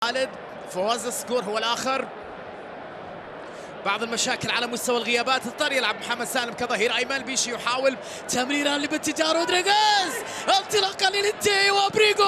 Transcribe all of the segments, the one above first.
خالد فواز الصقور هو الآخر. بعض المشاكل على مستوى الغيابات، اضطر يلعب محمد سالم كظهير ايمن. بيشي يحاول تمريرا اللي باتجاه رودريغيز، انطلاقا للانتي وبريغو.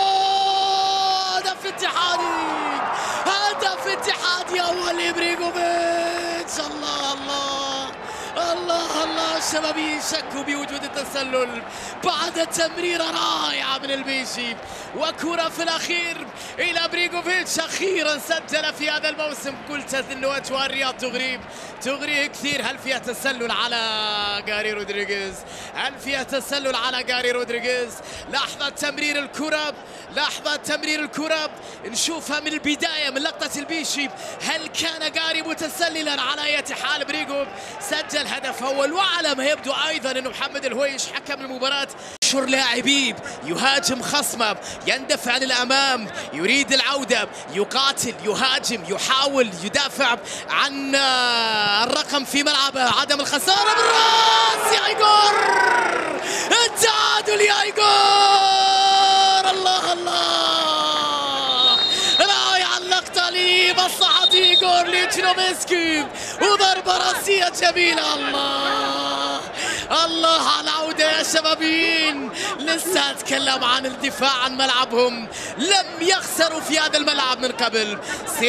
هدف اتحادي، هدف اتحادي اول لبريغوفيتش. الله الله الله الله، الشبابين شكوا بوجود التسلل بعد تمريرة رائعة من البيشي وكرة في الأخير إلى بريغوفيتش. أخيرا سجل في هذا الموسم. قلت أنه أجواء الرياض تغريه كثير. هل فيها تسلل على غاري رودريغيز؟ هل فيها تسلل على غاري رودريغيز؟ لحظة تمرير الكرة، لحظة تمرير الكرة نشوفها من البداية من لقطة البيشي. هل كان غاري متسللا؟ على أي حال بريغو سجل هدف أول، وعلى ما يبدو أيضا أنه محمد الهويش حكم المباراة شر لاعبيه يهاجم خصمه، يندفع للأمام، يريد العودة، يقاتل، يهاجم، يحاول يدافع عن الرقم في ملعبه، عدم الخسارة بالراس يا إيغور، التعادل يا إيغور. الله الله، رائعة اللقطة لمصلحة إيغور ليتشنوفسكي وضربة راسية جميلة. الله الله على العودة يا شبابين. لسه أتكلم عن الدفاع عن ملعبهم، لم يخسروا في هذا الملعب من قبل.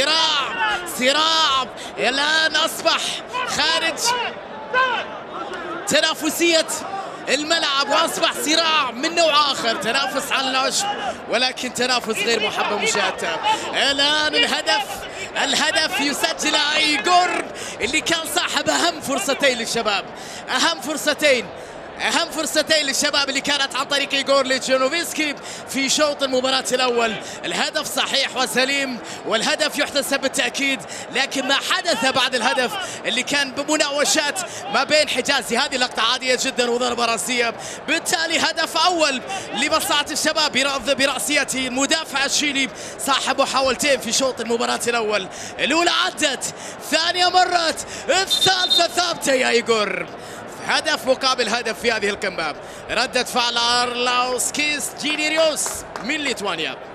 صراع الآن أصبح خارج تنافسية الملعب، واصبح صراع من نوع اخر، تنافس على العشب ولكن تنافس غير محبب مشاهدته. الان الهدف يسجل إيغور اللي كان صاحب اهم فرصتين للشباب، اهم فرصتين للشباب اللي كانت عن طريق إيغور ليتشنوفسكي في شوط المباراة الاول. الهدف صحيح وسليم والهدف يحتسب بالتأكيد، لكن ما حدث بعد الهدف اللي كان بمناوشات ما بين حجازي، هذه لقطة عادية جدا وضربة راسية. بالتالي هدف اول لمصلحة الشباب برأسية المدافع الشيلي صاحب محاولتين في شوط المباراة الاول. الاولى عدت، ثانية مرت، الثالثة ثابتة يا إيغور. هدف مقابل هدف في هذه الكمباب. ردة فعل أرلاوسكيس جينيريوس من ليتوانيا.